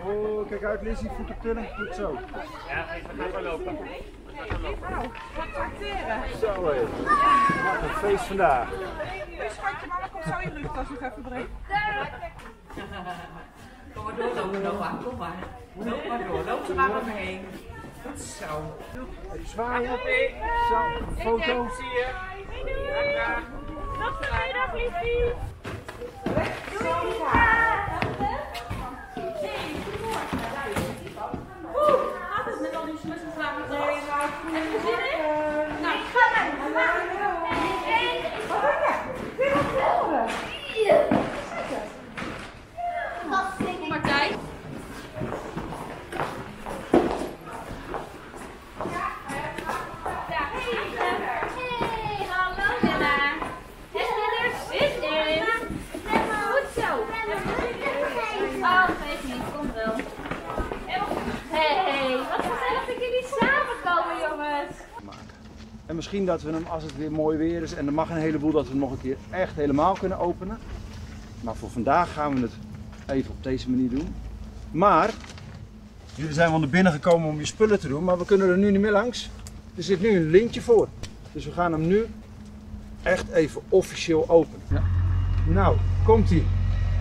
Oh, kijk uit, Lizzie, voet op tillen. Goed zo. Ja, we gaan wel lopen. Wat tracteren. Zo hé. Wat een feest vandaag. Dus schatje, mama komt zo in de rugtas nog even brengen. Kom maar doorlopen, Noah. Kom maar. Loop maar door. Loop er maar omheen. Goed zo. Even zwaaien. Zo, een foto. Zie je. Tot vanmiddag, liefie. Gaat het met al die slussenvragen? Heb je zin in? Nou, ik ga naar Kom Martijn. Hey, hallo Jella. Heb je er zin in? Goed zo. Oh, geef niet, kom wel. Hey, wat gezellig dat jullie samenkomen, jongens. En misschien dat we hem, als het weer mooi weer is en er mag een heleboel, dat we hem nog een keer echt helemaal kunnen openen. Maar voor vandaag gaan we het even op deze manier doen. Maar, jullie zijn wel naar binnen gekomen om je spullen te doen, maar we kunnen er nu niet meer langs. Er zit nu een lintje voor. Dus we gaan hem nu echt even officieel openen. Ja. Nou, komt ie.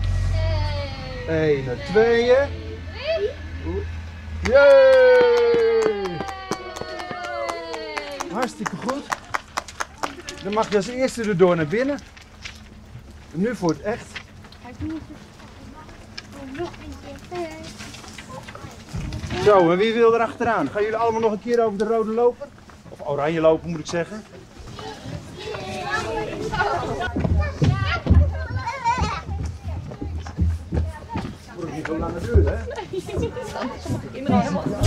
1, 2. Yay! Hartstikke goed. Dan mag je als eerste erdoor naar binnen. En nu voor het echt. Zo, en wie wil er achteraan? Gaan jullie allemaal nog een keer over de rode loper? Of oranje loper moet ik zeggen. Voor het niet zo lange duur, hè?